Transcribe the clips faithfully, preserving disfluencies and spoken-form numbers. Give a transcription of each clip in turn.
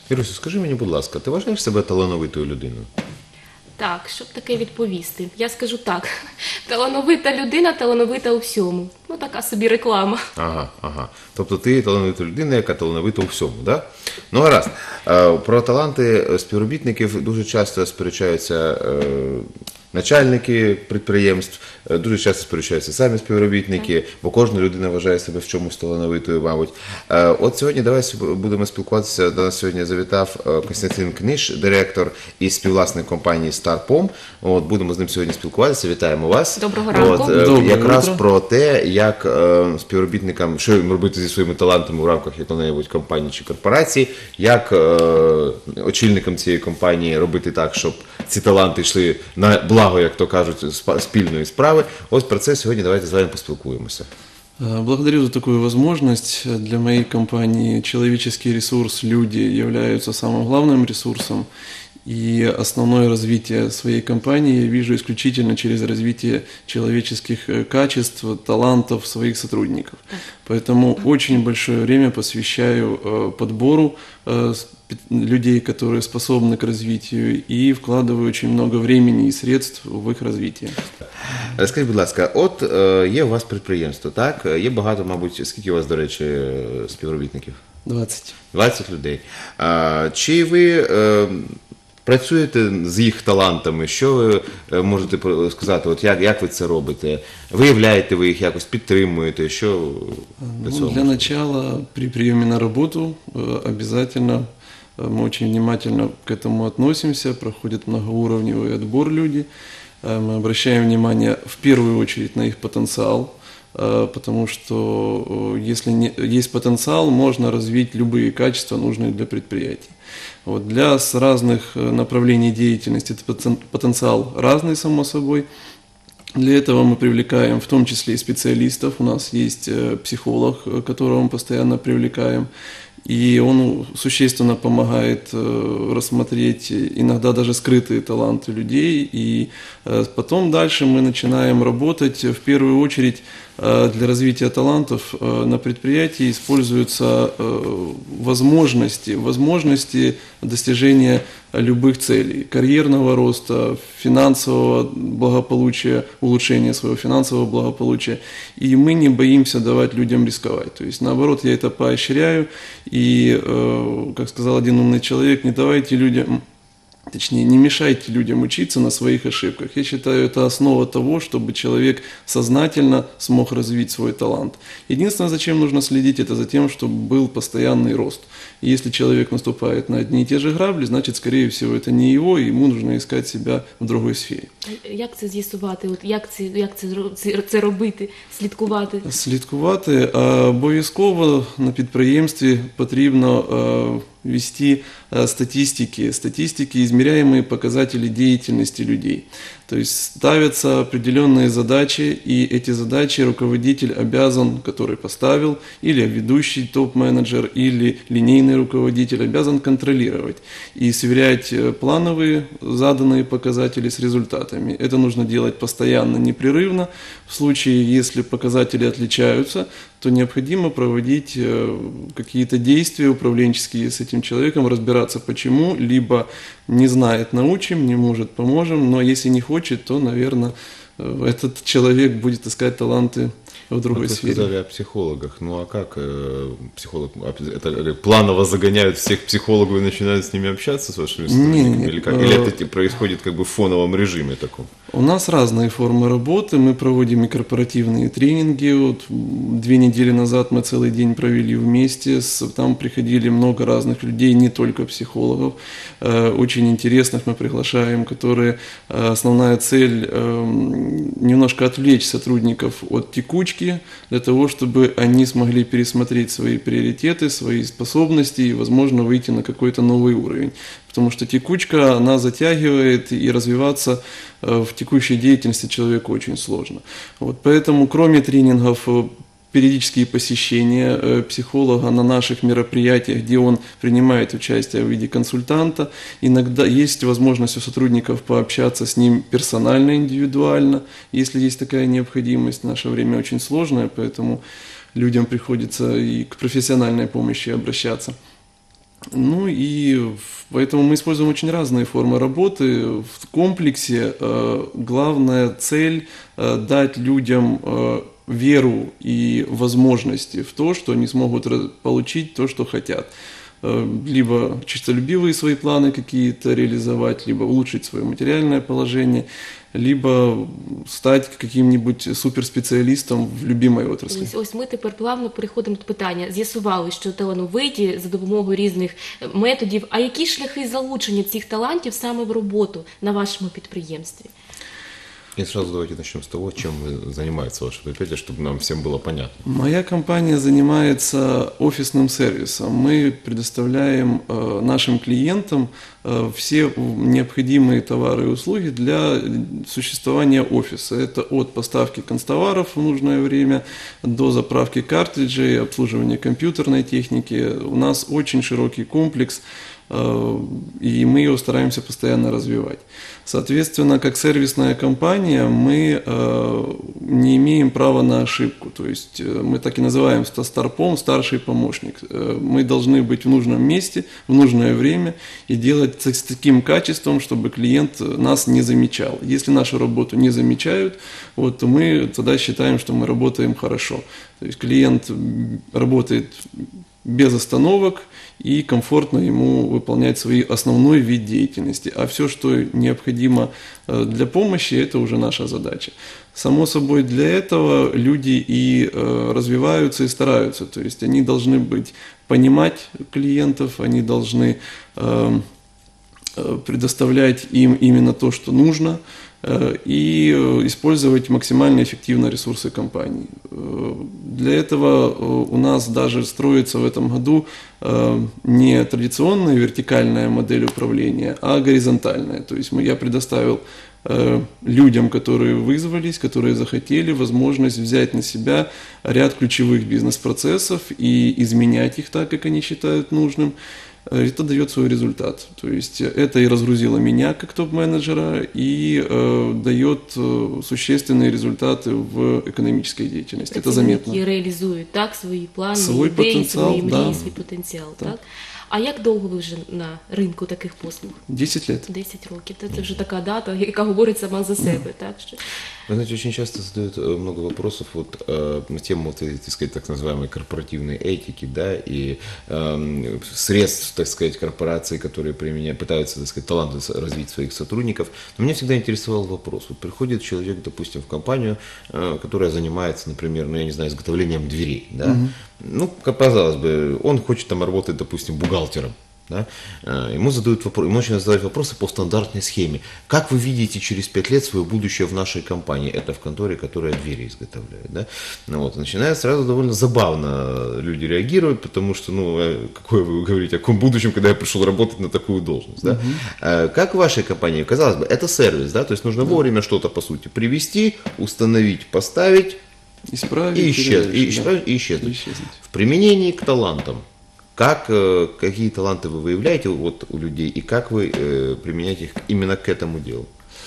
Ірусю, скажи мені, будь ласка, ти вважаєш себе талановитою людиною? Так, щоб таке відповісти? Я скажу так. Талановита людина, талановита у всьому. Ну, така собі реклама. Ага, ага. Тобто ти талановита людина, яка талановита у всьому, да? Ну, гаразд. Е, Про таланти співробітників дуже часто сперечаються е, начальники підприємств, е, дуже часто сперечаються самі співробітники, бо кожна людина вважає себе в чомусь талановитою, мабуть. Е, От сьогодні давай будемо спілкуватися. До нас сьогодні завітав е, Костянтин Книж, директор і співвласник компанії «Старпом». От, будемо з ним сьогодні спілкуватися. Вітаємо вас. Доброго ранку. От, е, Доброго якраз утра. про те, як е, співробітникам, що їм робити зі своїми талантами в рамках якої-небудь компанії чи корпорації, як е, очільникам цієї компанії робити так, щоб ці таланти йшли на благо, як то кажуть, спа- спільної справи. Ось про це сьогодні давайте з вами поспілкуємося. Э, Благодарю за такую возможность. Для моей компании человеческий ресурс, люди являются самым главным ресурсом. И основное развитие своей компании я вижу исключительно через развитие человеческих э, качеств, талантов своих сотрудников. Поэтому очень большое время посвящаю э, подбору э, спе- людей, которые способны к развитию, и вкладываю очень много времени и средств в их развитие. Е, Скажіть, будь ласка, от е, є у вас підприємство, так? Е, Є багато, мабуть, скільки у вас, до речі, е, співробітників? двадцать. двадцять людей. А, чи ви е, працюєте з їх талантами? Що ви е, можете про- сказати? От як, як ви це робите? Виявляєте ви їх якось, підтримуєте? Що для Ну, цього? для начала, при приеме на работу э, обязательно э, мы очень внимательно к этому относимся, проходит многоуровневый отбор люди. Э, Мы обращаем внимание в первую очередь на их потенциал, э, потому что э, если не- есть потенциал, можно развить любые качества, нужные для предприятий. Вот для с разных э, направлений деятельности этот потен- потенциал разный, само собой. Для этого мы привлекаем в том числе и специалистов. У нас есть э, психолог, э, которого мы постоянно привлекаем. И он существенно помогает э, рассмотреть иногда даже скрытые таланты людей. И э, потом дальше мы начинаем работать. В первую очередь э, для развития талантов э, на предприятии используются э, возможности, возможности достижения любых целей. Карьерного роста, финансового благополучия, улучшения своего финансового благополучия. И мы не боимся давать людям рисковать. То есть наоборот, я это поощряю. И, э, как сказал один умный человек, не давайте людям, точнее, не мешайте людям учиться на своих ошибках. Я считаю, это основа того, чтобы человек сознательно смог развить свой талант. Единственное, зачем нужно следить, это за тем, чтобы был постоянный рост. И если человек наступает на одни и те же грабли, значит, скорее всего, это не его, и ему нужно искать себя в другой сфере. Як це з'ясувати? От як це, як це, зро- це, це робити, слідкувати? Слідкувати а, обов'язково на підприємстві потрібно а, вести а, статистики, статистики, измеряемые показатели деятельности людей. То есть ставятся определенные задачи, и эти задачи руководитель обязан, который поставил, или ведущий топ-менеджер, или линейный руководитель обязан контролировать и сверять э, плановые заданные показатели с результатами. Это нужно делать постоянно, непрерывно. В случае, если показатели отличаются, то необходимо проводить э, какие-то действия управленческие с этим человеком, разбираться почему, либо не знает, научим, не может, поможем, но если не хочет, то, наверное, э, этот человек будет искать таланты в другой Вот вы сфере. сказали о психологах. Ну а как э, психолог? Это э, планово загоняют всех психологов и начинают с ними общаться, с вашими сотрудниками? Не, Или, как? э, Или это типа, происходит как бы в фоновом режиме таком? У нас разные формы работы. Мы проводим и корпоративные тренинги. Вот две недели назад мы целый день провели вместе. С- Там приходили много разных людей, не только психологов. Э, Очень интересных мы приглашаем, которые э, основная цель э, немножко отвлечь сотрудников от текучки, для того, чтобы они смогли пересмотреть свои приоритеты, свои способности и, возможно, выйти на какой-то новый уровень. Потому что текучка, она затягивает, и развиваться э, в текущей деятельности человеку очень сложно. Вот поэтому, кроме тренингов, э, периодические посещения э, психолога на наших мероприятиях, где он принимает участие в виде консультанта. Иногда есть возможность у сотрудников пообщаться с ним персонально, индивидуально, если есть такая необходимость. В наше время очень сложное, поэтому людям приходится и к профессиональной помощи обращаться. Ну и в- поэтому мы используем очень разные формы работы. В комплексе э, главная цель э, дать людям э, веру и возможности в то, что они смогут ра- получить то, что хотят. Э, Либо честолюбивые свои планы какие-то реализовать, либо улучшить свое материальное положение, либо стать каким-нибудь суперспециалистом в любимой отрасли. Ось, ось ми тепер плавно переходимо до питання. З'ясували, що талановиті за допомогою різних е, методів. А які шляхи залучення цих талантів саме в роботу на вашому підприємстві? И сразу давайте начнем с того, чем вы занимаетесь ваше предприятие, чтобы нам всем было понятно. Моя компания занимается офисным сервисом. Мы предоставляем э, нашим клиентам э, все необходимые товары и услуги для существования офиса. Это от поставки канцтоваров в нужное время до заправки картриджей, обслуживания компьютерной техники. У нас очень широкий комплекс, э, и мы его стараемся постоянно развивать. Соответственно, как сервисная компания мы э, не имеем права на ошибку. То есть э, мы так и называем старпом, старший помощник. Э, мы должны быть в нужном месте, в нужное время и делать с таким качеством, чтобы клиент нас не замечал. Если нашу работу не замечают, вот, то мы тогда считаем, что мы работаем хорошо. То есть клиент работает без остановок и комфортно ему выполнять свой основной вид деятельности. А все, что необходимо э, для помощи, это уже наша задача. Само собой, для этого люди и э, развиваются, и стараются. То есть они должны быть, понимать клиентов, они должны э, э, предоставлять им именно то, что нужно, э, и э, использовать максимально эффективно ресурсы компании. Э, Для этого э, у нас даже строится в этом году э, не традиционная вертикальная модель управления, а горизонтальная. То есть мы, я предоставил э, людям, которые вызвались, которые захотели, возможность взять на себя ряд ключевых бизнес-процессов и изменять их так, как они считают нужным. Это дает свой результат. То есть это и разгрузило меня как топ-менеджера, и э, дает э, существенные результаты в экономической деятельности. Это заметно. Які реалізують так свої плани, Свій ідеї, потенціал, свої мрії, да. свій потенціал. Так. Так. А як довго ви вже на ринку таких послуг? десять лет. Десять років. Це, це вже така дата, яка говорить сама за себе. Так, що... Вы знаете, очень часто задают э, много вопросов вот, э, на тему, вот, э, так сказать, так называемой корпоративной этики, да, и э, средств, так сказать, корпораций, которые применяют, пытаются, так сказать, таланты развить своих сотрудников. Но меня всегда интересовал вопрос. Вот приходит человек, допустим, в компанию, э, которая занимается, например, ну, я не знаю, изготовлением дверей, да. Mm-hmm. Ну, как казалось бы, он хочет там работать, допустим, бухгалтером. Да? Ему задают вопрос, ему начинают задавать вопросы по стандартной схеме. Как вы видите через пять лет свое будущее в нашей компании? Это в конторе, которая двери изготовляет. Да? Ну, вот, начинает сразу довольно забавно люди реагируют, потому что, ну, какое вы говорите, о каком будущем, когда я пришел работать на такую должность. Да? Угу. Как в вашей компании? Казалось бы, это сервис, да? То есть нужно вовремя что-то, по сути, привести, установить, поставить, Исправить, и, исчез, и, да. исправить, и исчезнуть. исчезнуть. В применении к талантам. Как, какие таланты вы выявляете вот у людей и как вы э, применяете их именно к этому делу?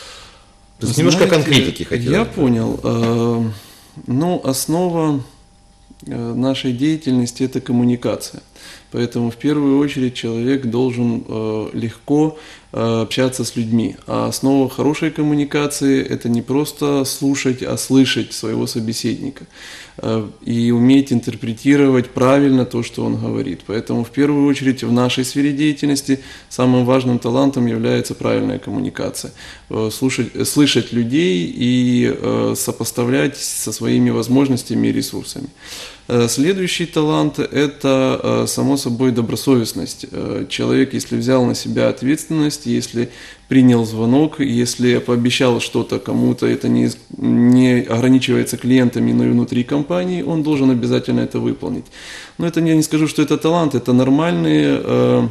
То есть немножко Знаете, конкретики хотел. Я понял. Э, ну, основа э, нашей деятельности – это коммуникация. Поэтому в первую очередь человек должен э, легко э, общаться с людьми. А основа хорошей коммуникации – это не просто слушать, а слышать своего собеседника э, и уметь интерпретировать правильно то, что он говорит. Поэтому в первую очередь в нашей сфере деятельности самым важным талантом является правильная коммуникация. Э, слушать, слышать людей и э, сопоставлять со своими возможностями и ресурсами. Следующий талант – это, само собой, добросовестность. Человек, если взял на себя ответственность, если принял звонок, если пообещал что-то кому-то, это не, не ограничивается клиентами, но и внутри компании, он должен обязательно это выполнить. Но это я не скажу, что это талант, это нормальные,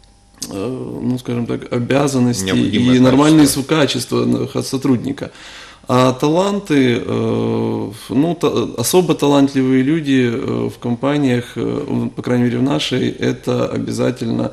ну, скажем так, обязанности Необходимое и нормальные качество. качества сотрудника. А таланты, ну, особо талантливые люди в компаниях, по крайней мере в нашей, это обязательно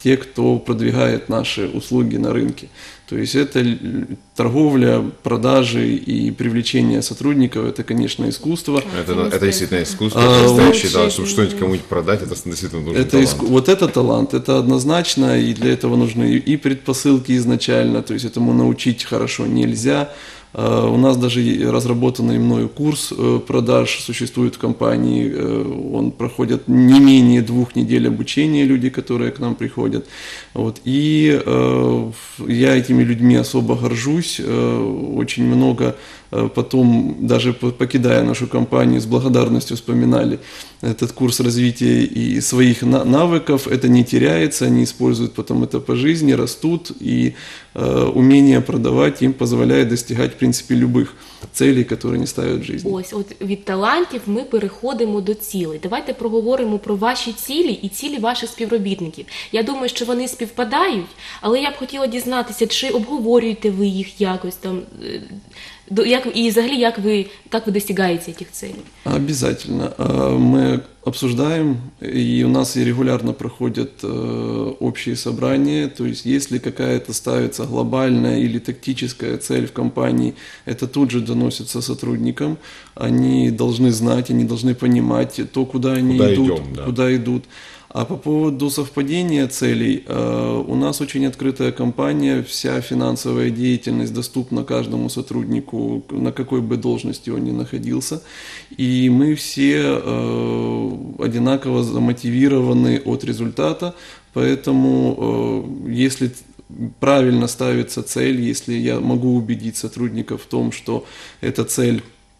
те, кто продвигает наши услуги на рынке. То есть это л- торговля, продажи и привлечение сотрудников, это, конечно, искусство. Это, ну, это действительно искусство, А, настоящее, вот- да, чтобы что-нибудь кому-нибудь продать, это действительно нужен Это талант. иску- Вот это талант, это однозначно, и для этого нужны и и предпосылки изначально, то есть этому научить хорошо нельзя. А, У нас даже и разработанный мною курс э, продаж существует в компании, э, он проходит не менее двух недель обучения люди, которые к нам приходят. Вот. И э, я этими людьми особо горжусь, э, очень много э, потом, даже по- покидая нашу компанию, с благодарностью вспоминали этот курс развития и своих на- навыков, это не теряется, они используют потом это по жизни, растут, и э, умение продавать им позволяет достигать, в принципе, любых целей, которые они ставят в жизни. Ось, от від талантів ми переходимо до цілей. Давайте проговоримо про ваші цілі і цілі ваших співробітників. Я думаю, що вони співпадають, але я б хотіла дізнатися, чи обговорюєте ви їх якось там, е, до- як, і взагалі, як ви, як ви досягаєте цих цілей? Обязательно. А, Мы обсуждаем, и у нас и регулярно проходят э, общие собрания. То есть, если какая-то ставится глобальная или тактическая цель в компании, это тут же доносится сотрудникам. Они должны знать, они должны понимать то, куда они Куда идут, идем, да. куда идут. А по поводу совпадения целей, э, у нас очень открытая компания, вся финансовая деятельность доступна каждому сотруднику, на какой бы должности он ни находился. И мы все э, одинаково замотивированы от результата, поэтому э, если правильно ставится цель, если я могу убедить сотрудников в том, что эта цель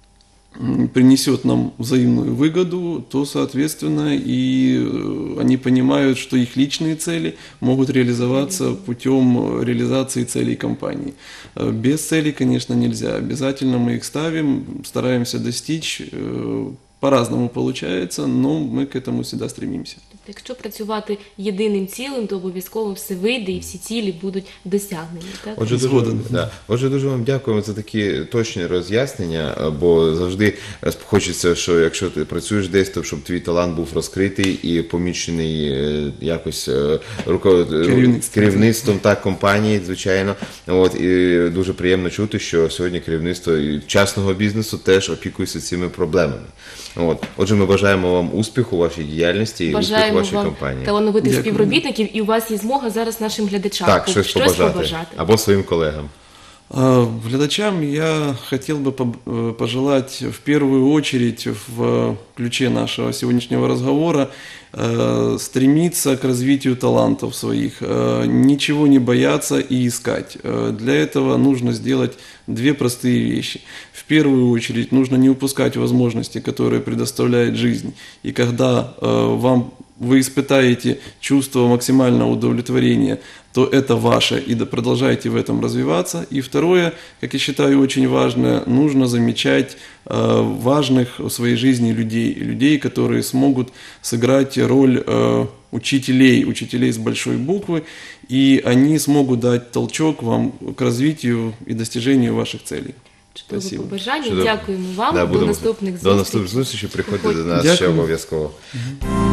м, принесет нам взаимную выгоду, то, соответственно, и э, они понимают, что их личные цели могут реализоваться путем реализации целей компании. Э, Без целей, конечно, нельзя. Обязательно мы их ставим, стараемся достичь. э, По-разному получается, но мы к этому всегда стремимся. Тобто, якщо працювати єдиним цілим, то обов'язково все вийде і всі цілі будуть досягнені. Так? Отже, дуже, Згоден. да. Отже, дуже вам дякуємо за такі точні роз'яснення, бо завжди хочеться, що якщо ти працюєш десь, то щоб твій талант був розкритий і помічений е, якось е, руко... Керівництвом. керівництвом так, компанії, звичайно. От, і дуже приємно чути, що сьогодні керівництво і частного бізнесу теж опікується цими проблемами. От. Отже, ми бажаємо вам успіху у вашій діяльності і успіху Бажаємо вашій вам компанії. талановитих Дякую. співробітників, і у вас є змога зараз нашим глядачам Так, щось побажати. побажати. Або своїм колегам. А, Глядачам я хотел бы поб- э, пожелать в первую очередь в ключе нашего сегодняшнего разговора э, стремиться к развитию талантов своих, э, ничего не бояться и искать. Э, Для этого нужно сделать две простые вещи. В первую очередь нужно не упускать возможности, которые предоставляет жизнь. И когда э, вам вы испытаете чувство максимального удовлетворения, то это ваше, и да- продолжайте в этом развиваться. И второе, как я считаю очень важное, нужно замечать э, важных в своей жизни людей, людей, которые смогут сыграть роль э, учителей, учителей с большой буквы, и они смогут дать толчок вам к развитию и достижению ваших целей. Чудове Спасибо. побажання. Чудово. Дякуємо вам. Да, до будемо- наступних До зустрічей. наступних зустрічей. Приходьте до Приходьте. нас ще Дякую. обов'язково.